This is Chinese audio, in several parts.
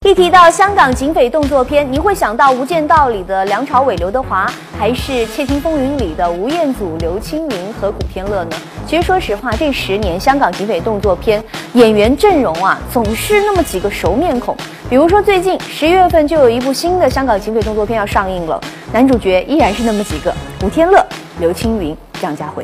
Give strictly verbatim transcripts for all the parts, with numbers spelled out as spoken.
一提到香港警匪动作片，你会想到《无间道》里的梁朝伟、刘德华，还是《窃听风云》里的吴彦祖、刘青云和古天乐呢？其实说实话，这十年香港警匪动作片演员阵容啊，总是那么几个熟面孔。比如说最近十一月份就有一部新的香港警匪动作片要上映了，男主角依然是那么几个：古天乐、刘青云、张家辉。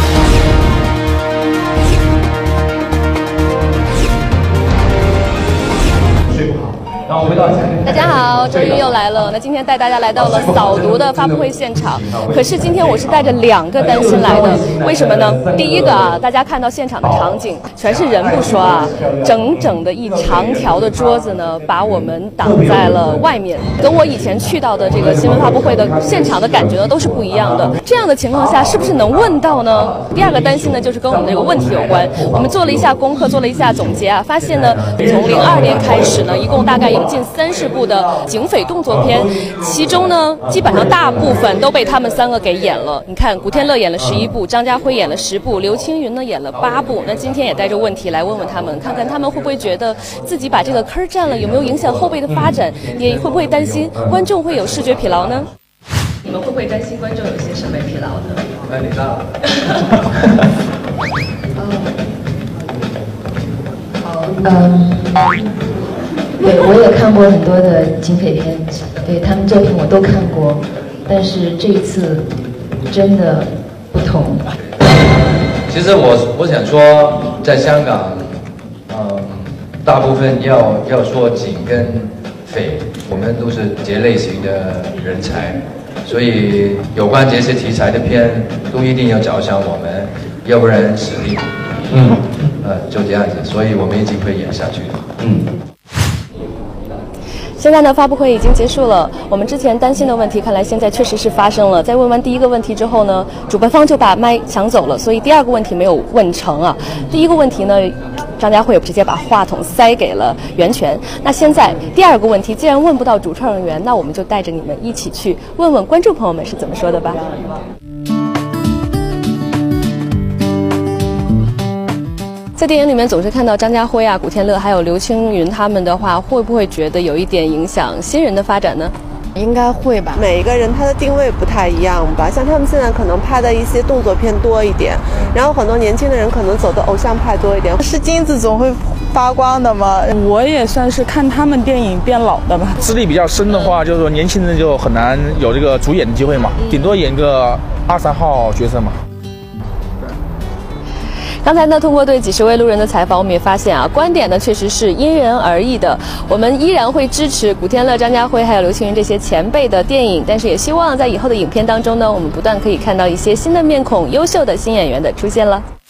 然后回到大家好，周一又来了。那今天带大家来到了扫毒的发布会现场，可是今天我是带着两个担心来的，为什么呢？第一个啊，大家看到现场的场景，全是人不说啊，整整的一长条的桌子呢，把我们挡在了外面，跟我以前去到的这个新闻发布会的现场的感觉呢都是不一样的。这样的情况下，是不是能问到呢？第二个担心呢，就是跟我们这个问题有关。我们做了一下功课，做了一下总结啊，发现呢，从零二年开始呢，一共大概有近三十部的警匪动作片，其中呢，基本上大部分都被他们三个给演了。你看，古天乐演了十一部，张家辉演了十部，刘青云呢演了八部。那今天也带着问题来问问他们，看看他们会不会觉得自己把这个坑占了，有没有影响后辈的发展，也会不会担心观众会有视觉疲劳呢？你们会不会担心观众有些审美疲劳呢？ 那你大了。 好，嗯。对，我也看过很多的警匪片，对他们作品我都看过，但是这一次真的不同。 其实我我想说，在香港，嗯，大部分要要说警跟匪，我们都是这类型的人才，所以有关这些题材的片都一定要找上我们，要不然实力，嗯，呃，就这样子，所以我们一定会演下去的，嗯。 现在呢，发布会已经结束了。我们之前担心的问题，看来现在确实是发生了。在问完第一个问题之后呢，主办方就把麦抢走了，所以第二个问题没有问成啊。第一个问题呢，张家辉直接把话筒塞给了袁泉。那现在第二个问题，既然问不到主创人员，那我们就带着你们一起去问问观众朋友们是怎么说的吧。在电影里面总是看到张家辉啊、古天乐还有刘青云他们的话，会不会觉得有一点影响新人的发展呢？ 应该会吧。 每一个人他的定位不太一样吧，像他们现在可能拍的一些动作片多一点，然后很多年轻的人可能走的偶像派多一点。 是金子总会发光的嘛。 我也算是看他们电影变老的吧。 资历比较深的话，就是说年轻人就很难有这个主演的机会嘛，顶多演个二三号角色嘛。 刚才呢，通过对几十位路人的采访，我们也发现啊，观点呢确实是因人而异的。我们依然会支持古天乐、张家辉还有刘青云这些前辈的电影，但是也希望在以后的影片当中呢，我们不断可以看到一些新的面孔、优秀的新演员的出现了。